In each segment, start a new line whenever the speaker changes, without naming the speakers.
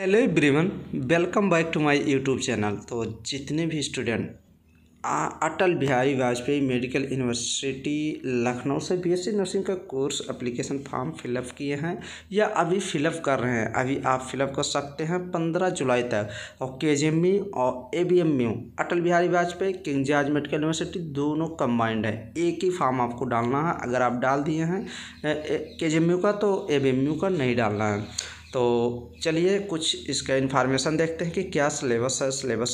Hello everyone, welcome back to my YouTube channel. तो जितने भी student Atal Bihari Vajpayee medical university Lucknow से बीएससी नर्सिंग का कोर्स एप्लीकेशन फॉर्म फिलअप किए हैं या अभी फिलअप कर रहे हैं, अभी आप फिलअप कर सकते हैं 15 जुलाई तक। और केजीएमयू और ABMU Atal Bihari Vajpayee King George medical university दोनों कंबाइंड है। एक ही फॉर्म आपको डालना है। अगर आप डाल दिए हैं केजीएमयू का तो एबीएमयू का नहीं डालना है। तो चलिए कुछ इसका इन्फॉर्मेशन देखते हैं कि क्या सिलेबस है। सिलेबस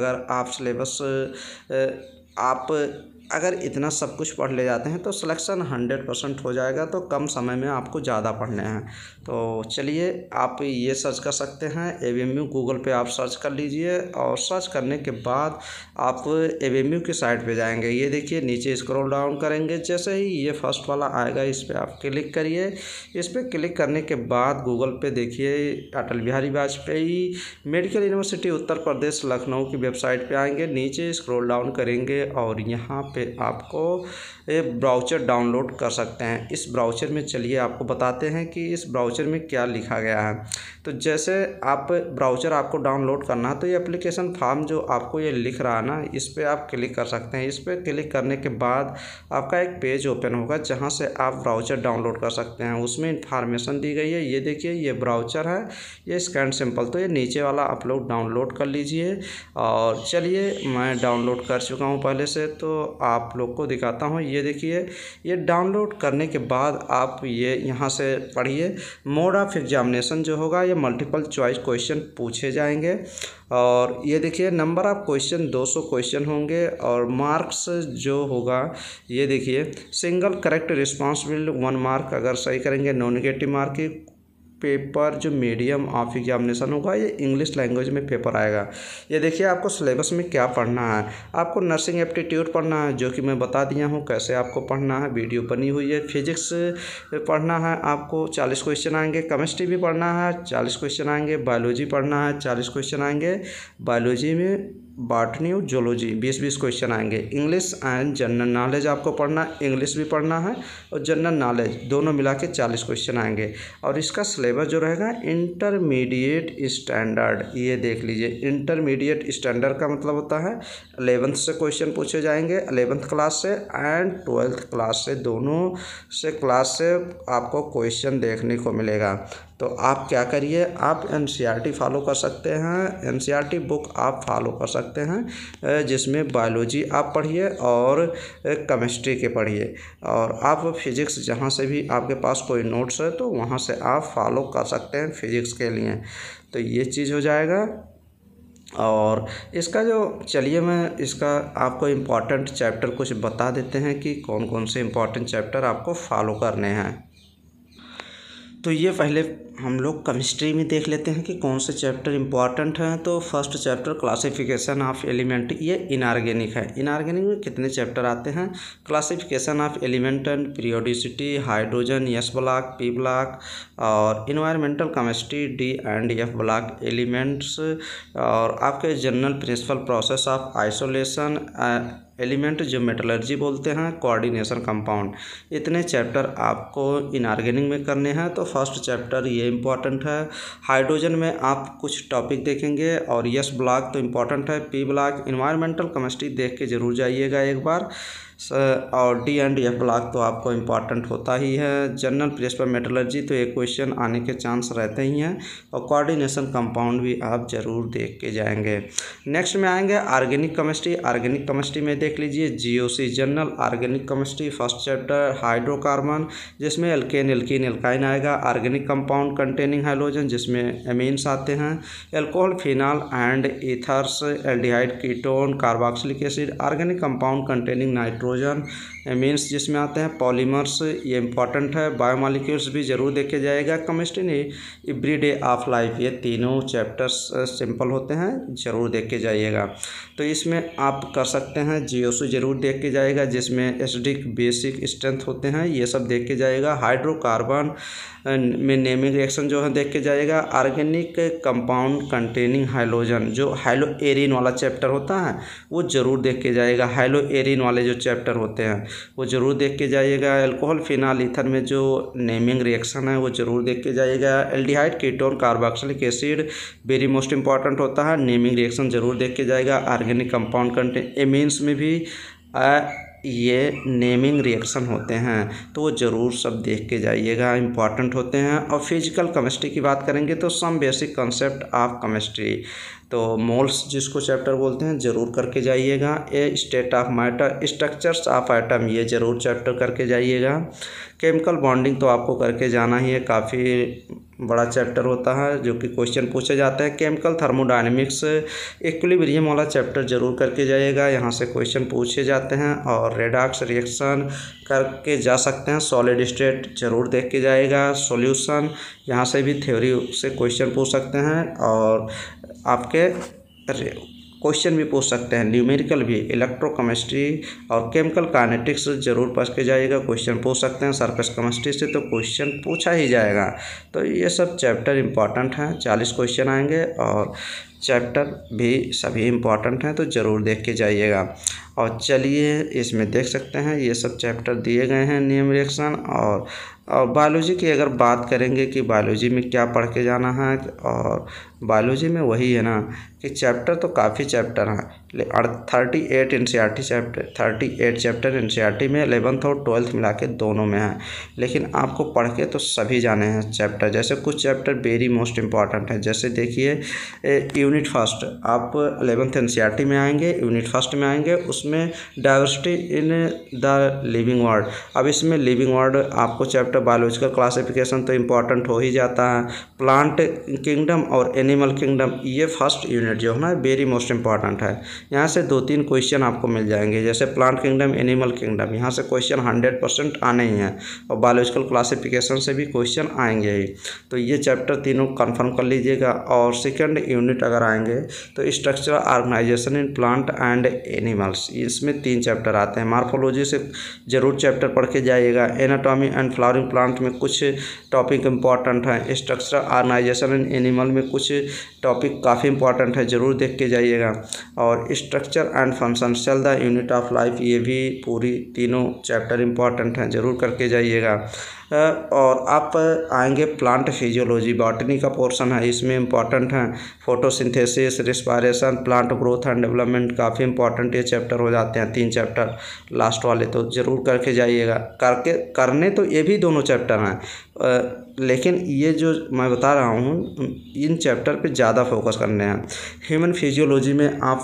आप अगर इतना सब कुछ पढ़ ले जाते हैं तो सिलेक्शन 100% हो जाएगा। तो कम समय में आपको ज़्यादा पढ़ने हैं। तो चलिए आप ये सर्च कर सकते हैं एबीएमयू, गूगल पे आप सर्च कर लीजिए और सर्च करने के बाद आप एबीएमयू की साइट पे जाएंगे। ये देखिए नीचे स्क्रॉल डाउन करेंगे, जैसे ही ये फर्स्ट वाला आएगा इस पर आप क्लिक करिए। इस पर क्लिक करने के बाद गूगल पे देखिए अटल बिहारी वाजपेयी मेडिकल यूनिवर्सिटी उत्तर प्रदेश लखनऊ की वेबसाइट पे आएंगे। नीचे स्क्रॉल डाउन करेंगे और यहाँ पे आपको एक ब्राउज़र डाउनलोड कर सकते हैं। इस ब्राउज़र में चलिए आपको बताते हैं कि इस ब्राउज़र में क्या लिखा गया है। तो जैसे आप ब्राउज़र आपको डाउनलोड करना है तो ये एप्लीकेशन फॉर्म जो आपको ये लिख रहा है ना, इस पर आप क्लिक कर सकते हैं। इस पर क्लिक करने के बाद आपका एक पेज ओपन होगा जहाँ से आप ब्राउज़र डाउनलोड कर सकते हैं। उसमें इंफॉर्मेशन दी गई है। ये देखिए ये ब्राउज़र है, ये स्कैन सिंपल। तो ये नीचे वाला आप लोग डाउनलोड कर लीजिए। और चलिए मैं डाउनलोड कर चुका हूँ पहले से, तो आप लोग को दिखाता हूँ। ये देखिए ये डाउनलोड करने के बाद आप ये यहाँ से पढ़िए। मोड ऑफ एग्जामिनेशन जो होगा ये मल्टीपल चॉइस क्वेश्चन पूछे जाएंगे। और ये देखिए नंबर ऑफ क्वेश्चन 200 क्वेश्चन होंगे और मार्क्स जो होगा ये देखिए single correct response will 1 mark अगर सही करेंगे, नो नेगेटिव मार्क की। पेपर जो मीडियम ऑफ एग्जामिनेशन होगा ये इंग्लिश लैंग्वेज में पेपर आएगा। ये देखिए आपको सिलेबस में क्या पढ़ना है। आपको नर्सिंग एप्टीट्यूड पढ़ना है जो कि मैं बता दिया हूँ कैसे आपको पढ़ना है, वीडियो बनी हुई है। फिजिक्स पढ़ना है आपको 40 क्वेश्चन आएंगे। केमिस्ट्री भी पढ़ना है 40 क्वेश्चन आएंगे। बायोलॉजी पढ़ना है 40 क्वेश्चन आएंगे। बायोलॉजी में बॉटनी और जूलॉजी 20-20 क्वेश्चन आएंगे। इंग्लिश एंड जनरल नॉलेज आपको पढ़ना है, इंग्लिश भी पढ़ना है और जनरल नॉलेज दोनों मिला के 40 क्वेश्चन आएंगे। और इसका सिलेबस जो रहेगा इंटरमीडिएट स्टैंडर्ड, ये देख लीजिए। इंटरमीडिएट स्टैंडर्ड का मतलब होता है 11th से क्वेश्चन पूछे जाएंगे, 11th क्लास से एंड 12th क्लास से, दोनों से क्लास से आपको क्वेश्चन देखने को मिलेगा। तो आप क्या करिए, आप एनसीईआरटी फॉलो कर सकते हैं। एनसीईआरटी बुक आप फॉलो कर सकते हैं जिसमें बायोलॉजी आप पढ़िए और केमिस्ट्री के पढ़िए। और आप फिजिक्स जहाँ से भी आपके पास कोई नोट्स है तो वहाँ से आप फॉलो कर सकते हैं फिजिक्स के लिए। तो ये चीज़ हो जाएगा। और इसका जो चलिए मैं इसका आपको इम्पॉर्टेंट चैप्टर कुछ बता देते हैं कि कौन कौन से इम्पॉर्टेंट चैप्टर आपको फॉलो करने हैं। तो ये पहले हम लोग केमिस्ट्री में देख लेते हैं कि कौन से चैप्टर इंपॉर्टेंट हैं। तो first chapter classification of element, ये इनऑर्गेनिक है। इनऑर्गेनिक में कितने चैप्टर आते हैं? Classification of element and periodicity, hydrogen s block, p block, और environmental chemistry d and f block elements, और आपके general principle process of isolation element जो मेटलर्जी बोलते हैं, कोऑर्डिनेशन कंपाउंड। इतने चैप्टर आपको इनऑर्गेनिक में करने हैं। तो फर्स्ट चैप्टर ये इम्पॉर्टेंट है। हाइड्रोजन में आप कुछ टॉपिक देखेंगे और यस ब्लॉक तो इम्पॉर्टेंट है। पी ब्लॉक इन्वायरमेंटल केमिस्ट्री देख के ज़रूर जाइएगा एक बार। और डी एंड एफ ब्लॉक तो आपको इम्पॉर्टेंट होता ही है। जनरल प्रिंसिपल मेटलर्जी तो एक क्वेश्चन आने के चांस रहते ही हैं। और कोऑर्डिनेशन कंपाउंड भी आप ज़रूर देख के जाएंगे। नेक्स्ट में आएंगे ऑर्गेनिक केमिस्ट्री। ऑर्गेनिक केमिस्ट्री में देख लीजिए GOC general organic chemistry first chapter hydrocarbon, जिसमें एल्केन एल्कीन एल्काइन आएगा। ऑर्गेनिक कंपाउंड कंटेनिंग हाइड्रोजन, जिसमें एमीन्स आते हैं। Alcohol phenol and ethers, aldehyde ketone, carboxylic acid. Organic compound containing nitrogen means जिसमें आते हैं पॉलीमर्स, ये इंपॉर्टेंट है। बायोमॉलिक्यूल्स भी जरूर देखे जाएगा। केमिस्ट्री ने एवरीडे ऑफ लाइफ, ये तीनों चैप्टर्स सिंपल होते हैं, जरूर देख के जाइएगा। तो इसमें आप कर सकते हैं जीओसी जरूर देख के जाएगा, जिसमें एसिडिक बेसिक स्ट्रेंथ होते हैं, ये सब देख के जाएगा। हाइड्रोकार्बन में नेमिंग रिएक्शन जो है देख के जाएगा। ऑर्गेनिक कंपाउंड कंटेनिंग हाइड्रोजन, जो हाइलो एरिन वाला चैप्टर होता है वो जरूर देख के जाएगा। हाइलो एरिन वाले जो चैप्टर चैप्टर होते हैं वो ज़रूर देख के जाइएगा। अल्कोहल फिनाल ईथर में जो नेमिंग रिएक्शन है वो ज़रूर देख के जाइएगा। Aldehyde ketone carboxylic acid very most important होता है, नेमिंग रिएक्शन ज़रूर देख के जाएगा। ऑर्गेनिक कंपाउंड कंटेन एमीन्स में भी ये नेमिंग रिएक्शन होते हैं तो वो ज़रूर सब देख के जाइएगा, इंपॉर्टेंट होते हैं। और फिजिकल केमिस्ट्री की बात करेंगे तो some basic concept of chemistry, तो मोल्स जिसको चैप्टर बोलते हैं ज़रूर करके जाइएगा। A state of matter, structures of atom, ये ज़रूर चैप्टर करके जाइएगा। केमिकल बॉन्डिंग तो आपको करके जाना ही है, काफ़ी बड़ा चैप्टर होता है जो कि क्वेश्चन पूछे जाते हैं। केमिकल थर्मोडायनेमिक्स इक्विलिब्रियम वाला चैप्टर ज़रूर करके जाइएगा, यहाँ से क्वेश्चन पूछे जाते हैं। और रेडॉक्स रिएक्शन करके जा सकते हैं। सॉलिड स्टेट ज़रूर देख के जाएगा। सॉल्यूशन यहाँ से भी थ्योरी से क्वेश्चन पूछ सकते हैं और आपके क्वेश्चन भी पूछ सकते हैं, न्यूमेरिकल भी। इलेक्ट्रोकेमिस्ट्री और केमिकल काइनेटिक्स जरूर पढ़ के जाइएगा, क्वेश्चन पूछ सकते हैं। सरफेस केमिस्ट्री से तो क्वेश्चन पूछा ही जाएगा। तो ये सब चैप्टर इंपॉर्टेंट हैं, 40 क्वेश्चन आएंगे और चैप्टर भी सभी इम्पॉर्टेंट हैं तो ज़रूर देख के जाइएगा। और चलिए इसमें देख सकते हैं ये सब चैप्टर दिए गए हैं, नेम रिएक्शन। और बायोलॉजी की अगर बात करेंगे कि बायोलॉजी में क्या पढ़ के जाना है, और बायोलॉजी में वही है ना कि चैप्टर तो काफ़ी चैप्टर हैं, 38 एनसीईआरटी चैप्टर, 38 चैप्टर एनसीईआरटी में 11th और 12th मिला के दोनों में है। लेकिन आपको पढ़ के तो सभी जाने हैं चैप्टर। जैसे कुछ चैप्टर वेरी मोस्ट इम्पॉर्टेंट है, जैसे देखिए यूनिट फर्स्ट, आप 11th एनसीईआरटी में आएंगे, यूनिट फर्स्ट में आएंगे, उसमें diversity in the living world. अब इसमें लिविंग वर्ल्ड आपको चैप्टर बायोलॉजिकल क्लासिफिकेशन तो इम्पॉर्टेंट हो ही जाता है। प्लांट किंगडम और एनिमल किंगडम, ये फर्स्ट यूनिट जो है ना वेरी मोस्ट इम्पॉर्टेंट है। यहाँ से 2-3 क्वेश्चन आपको मिल जाएंगे, जैसे प्लांट किंगडम, एनिमल किंगडम, यहाँ से क्वेश्चन 100% आने ही हैं। और बायोलॉजिकल क्लासिफिकेशन से भी क्वेश्चन आएंगे ही। तो ये चैप्टर तीनों कंफर्म कर लीजिएगा। और सेकंड यूनिट अगर आएंगे तो structural organisation in plant and animals, इसमें 3 चैप्टर आते हैं। मार्फोलॉजी से ज़रूर चैप्टर पढ़ के जाइएगा। एनाटॉमी एंड फ्लावरिंग प्लांट में कुछ टॉपिक इंपॉर्टेंट हैं। स्ट्रक्चरल ऑर्गेनाइजेशन इन एनिमल में कुछ टॉपिक काफ़ी इंपॉर्टेंट है, ज़रूर देख के जाइएगा। और structure and function cell the unit of life, ये भी पूरी तीनों चैप्टर इंपॉर्टेंट हैं, ज़रूर करके जाइएगा। और आप आएंगे प्लांट फिजियोलॉजी, बॉटनी का पोर्शन है, इसमें इंपॉर्टेंट हैं photosynthesis, respiration, plant growth and development, काफ़ी इंपॉर्टेंट ये चैप्टर हो जाते हैं। 3 चैप्टर लास्ट वाले तो ज़रूर करके जाइएगा। करने तो ये भी दोनों चैप्टर हैं, लेकिन ये जो मैं बता रहा हूँ इन चैप्टर पे ज़्यादा फोकस करने हैं। ह्यूमन फिजियोलॉजी में आप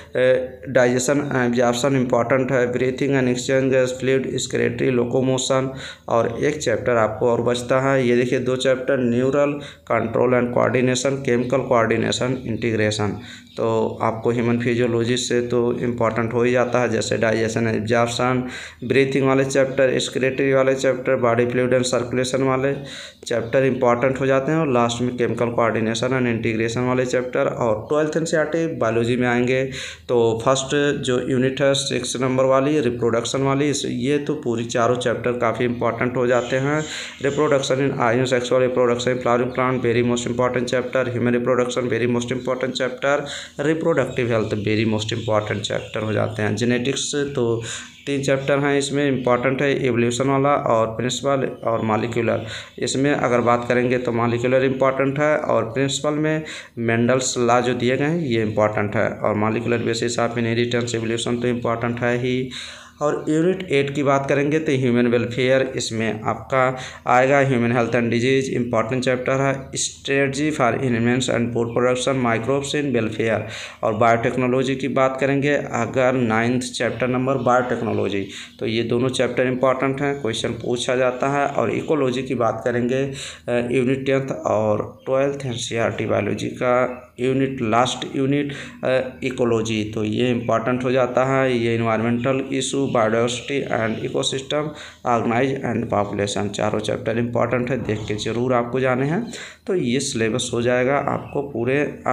डाइजेशन एब्जॉर्प्शन इंपॉर्टेंट है, breathing and exchange fluid, excretory, locomotion. और एक चैप्टर आपको और बचता है, ये देखिए 2 chapter, neural control and coordination, chemical coordination, integration. तो आपको ह्यूमन फिजियोलॉजी से तो इम्पॉर्टेंट हो ही जाता है, जैसे डाइजेशन एब्जॉर्प्शन, ब्रीथिंग वाले चैप्टर, एक्सक्रीटरी वाले chapter, body fluid and circulation वाले चैप्टर इंपॉर्टेंट हो जाते हैं। और लास्ट में केमिकल कोऑर्डिनेशन एंड इंटीग्रेशन वाले चैप्टर। और 12th एनसीईआरटी बायोलॉजी में आएंगे तो फर्स्ट जो यूनिट है 6 नंबर वाली रिप्रोडक्शन वाली, ये तो पूरी चारों चैप्टर काफ़ी इंपॉर्टेंट हो जाते हैं। Reproduction in ion, sexual reproduction in flowering plant, very most important chapter. Human reproduction, very most important chapter. Reproductive health, very most important chapter हो जाते हैं। जेनेटिक्स तो 3 चैप्टर हैं, इसमें इंपॉर्टेंट है एवोल्यूशन वाला और प्रिंसिपल और मॉलिक्यूलर। इसमें अगर बात करेंगे तो मॉलिक्यूलर इंपॉर्टेंट है, और प्रिंसिपल में मेंडल्स लॉ जो दिए गए हैं ये इंपॉर्टेंट है। और molecular basis of inheritance evolution तो इंपॉर्टेंट है ही। और यूनिट 8 की बात करेंगे तो ह्यूमन वेलफेयर, इसमें आपका आएगा human health and disease, important chapter है। Strategy for animals and food production, microbes in welfare. और बायोटेक्नोलॉजी की बात करेंगे अगर 9th चैप्टर नंबर बायोटेक्नोलॉजी, तो ये दोनों चैप्टर इंपॉर्टेंट हैं, क्वेश्चन पूछा जाता है। और इकोलॉजी की बात करेंगे यूनिट 10th और 12th एनसीईआरटी बायोलॉजी का यूनिट, लास्ट यूनिट इकोलॉजी, तो ये इंपॉर्टेंट हो जाता है। ये environmental issue, biodiversity and ecosystem, organise and population, चारों चैप्टर इंपॉर्टेंट है, देख के ज़रूर आपको जाने हैं। तो ये सिलेबस हो जाएगा आपको पूरे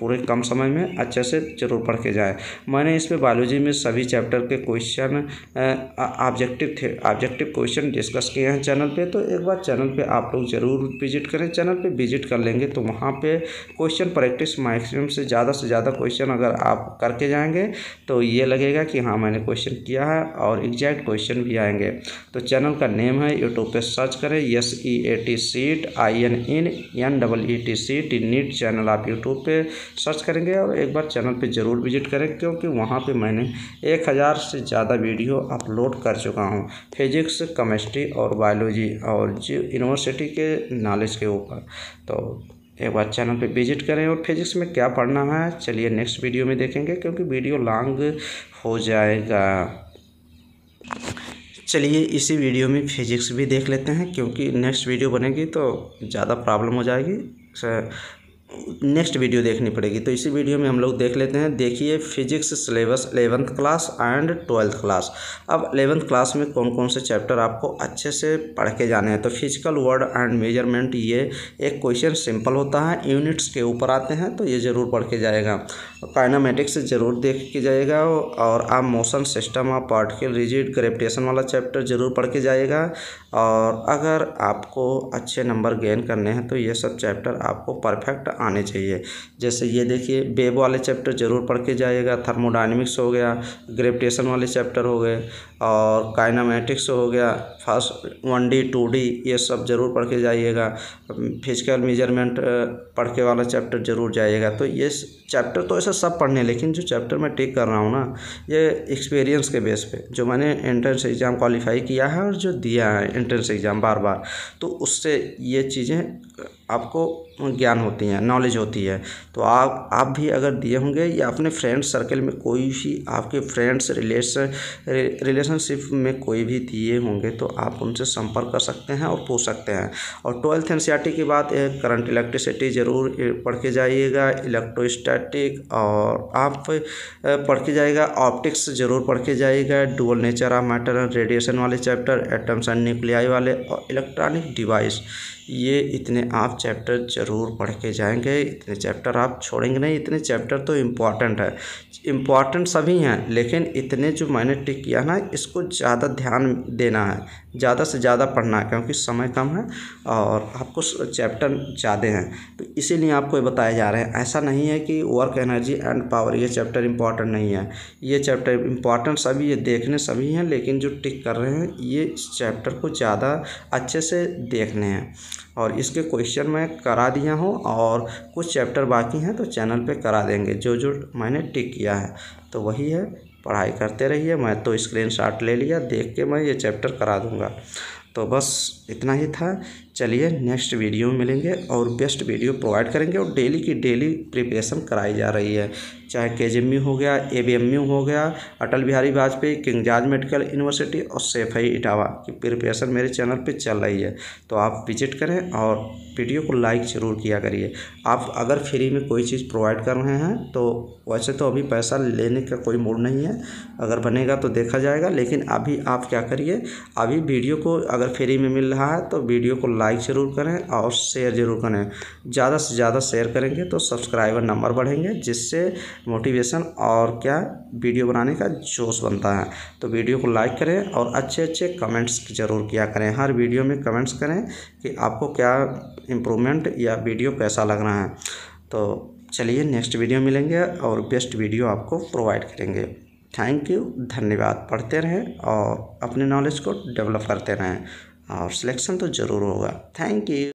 पूरे कम समय में अच्छे से ज़रूर पढ़ के जाएँ। मैंने इस पे बायोलॉजी में सभी चैप्टर के क्वेश्चन ऑब्जेक्टिव क्वेश्चन डिस्कस किए हैं चैनल पे, तो एक बार चैनल पे आप लोग ज़रूर विजिट करें। चैनल पे विजिट कर लेंगे तो वहाँ पे क्वेश्चन प्रैक्टिस मैक्सिमम से ज़्यादा क्वेश्चन अगर आप करके जाएंगे तो ये लगेगा कि हाँ मैंने क्वेश्चन किया है और एग्जैक्ट क्वेश्चन भी आएंगे। तो चैनल का नेम है, यूट्यूब पे सर्च करें SEAT seat INNEET seat NEET channel आप यूट्यूब पे सर्च करेंगे और एक बार चैनल पे ज़रूर विजिट करें, क्योंकि वहाँ पे मैंने 1000 से ज़्यादा वीडियो अपलोड कर चुका हूँ फिजिक्स, केमिस्ट्री और बायोलॉजी और यूनिवर्सिटी के नॉलेज के ऊपर। तो एक बार चैनल पे विजिट करें और फिजिक्स में क्या पढ़ना है चलिए नेक्स्ट वीडियो में देखेंगे, क्योंकि वीडियो लॉन्ग हो जाएगा। चलिए इसी वीडियो में फिजिक्स भी देख लेते हैं, क्योंकि नेक्स्ट वीडियो बनेगी तो ज़्यादा प्रॉब्लम हो जाएगी, नेक्स्ट वीडियो देखनी पड़ेगी। तो इसी वीडियो में हम लोग देख लेते हैं। देखिए physics syllabus 11th class and 12th class. अब 11th क्लास में कौन कौन से चैप्टर आपको अच्छे से पढ़ के जाने हैं। तो फिजिकल वर्ड एंड मेजरमेंट, ये एक क्वेश्चन सिंपल होता है, यूनिट्स के ऊपर आते हैं तो ये ज़रूर पढ़ के जाएगा। काइनेमेटिक्स ज़रूर देख के जाएगा और आप motion system of particle, rigid, gravitation वाला चैप्टर ज़रूर पढ़ के जाएगा। और अगर आपको अच्छे नंबर गेन करने हैं तो ये सब चैप्टर आपको परफेक्ट आने चाहिए। जैसे ये देखिए वेव वाले चैप्टर ज़रूर पढ़ के जाइएगा, थर्मोडायनेमिक्स हो गया, ग्रेविटेशन वाले चैप्टर हो गए और काइनेमेटिक्स हो गया, फर्स्ट 1D 2D ये सब ज़रूर पढ़ के जाइएगा। फिजिकल मेजरमेंट पढ़ के वाला चैप्टर ज़रूर जाइएगा। तो ये चैप्टर तो ऐसा सब पढ़ने, लेकिन जो चैप्टर मैं टिक कर रहा हूँ ना, ये एक्सपीरियंस के बेस पे, जो मैंने एंट्रेंस एग्ज़ाम क्वालिफाई किया है और जो दिया है एंट्रेंस एग्ज़ाम बार बार, तो उससे ये चीज़ें आपको ज्ञान होती हैं, नॉलेज होती है। तो आप भी अगर दिए होंगे या अपने फ्रेंड सर्कल में कोई भी आपके फ्रेंड्स रिलेशनशिप में कोई भी दिए होंगे तो आप उनसे संपर्क कर सकते हैं और पूछ सकते हैं। और 12th NCERT की बात है, करंट इलेक्ट्रिसिटी ज़रूर पढ़ के जाइएगा, इलेक्ट्रोस्टैटिक और आप पढ़ के जाइएगा, ऑप्टिक्स ज़रूर पढ़ के जाइएगा, dual nature of matter and radiation वाले चैप्टर, एटम्स एंड न्यूक्लियाई वाले और इलेक्ट्रॉनिक डिवाइस, ये इतने आप चैप्टर ज़रूर पढ़ के जाएंगे। इतने चैप्टर आप छोड़ेंगे नहीं, इतने चैप्टर तो इम्पॉर्टेंट है, इम्पॉर्टेंट सभी हैं, लेकिन इतने जो मैंने टिक किया ना, इसको ज़्यादा ध्यान देना है, ज़्यादा से ज़्यादा पढ़ना है, क्योंकि समय कम है और आपको चैप्टर ज़्यादा हैं, तो इसीलिए आपको ये बताए जा रहे हैं। ऐसा नहीं है कि वर्क, एनर्जी एंड पावर ये चैप्टर इम्पॉर्टेंट नहीं है, ये चैप्टर इम्पॉर्टेंट सभी, ये देखने सभी हैं, लेकिन जो टिक कर रहे हैं ये इस चैप्टर को ज़्यादा अच्छे से देखने हैं। और इसके क्वेश्चन मैं करा दिया हूँ और कुछ चैप्टर बाकी हैं तो चैनल पे करा देंगे, जो जो मैंने टिक किया है। तो वही है, पढ़ाई करते रहिए। मैं तो स्क्रीनशॉट ले लिया, देख के मैं ये चैप्टर करा दूँगा। तो बस इतना ही था। चलिए नेक्स्ट वीडियो में मिलेंगे और बेस्ट वीडियो प्रोवाइड करेंगे और डेली की डेली प्रिपरेशन कराई जा रही है, चाहे KGMU हो गया, ABMU हो गया, Atal Bihari Vajpayee, King George medical university और सैफई इटावा की प्रिपरेशन मेरे चैनल पे चल रही है। तो आप विजिट करें और वीडियो को लाइक ज़रूर किया करिए। आप अगर फ्री में कोई चीज़ प्रोवाइड कर रहे हैं तो वैसे तो अभी पैसा लेने का कोई मूड नहीं है, अगर बनेगा तो देखा जाएगा, लेकिन अभी आप क्या करिए, अभी वीडियो को अगर फ्री में मिल रहा है तो वीडियो को लाइक ज़रूर करें और शेयर ज़रूर करें। ज़्यादा से ज़्यादा शेयर करेंगे तो सब्सक्राइबर नंबर बढ़ेंगे, जिससे मोटिवेशन और क्या वीडियो बनाने का जोश बनता है। तो वीडियो को लाइक करें और अच्छे अच्छे कमेंट्स ज़रूर किया करें, हर वीडियो में कमेंट्स करें कि आपको क्या इम्प्रूवमेंट या वीडियो कैसा लग रहा है। तो चलिए नेक्स्ट वीडियो मिलेंगे और बेस्ट वीडियो आपको प्रोवाइड करेंगे। थैंक यू, धन्यवाद। पढ़ते रहें और अपने नॉलेज को डेवलप करते रहें और सिलेक्शन तो ज़रूर होगा। Thank you.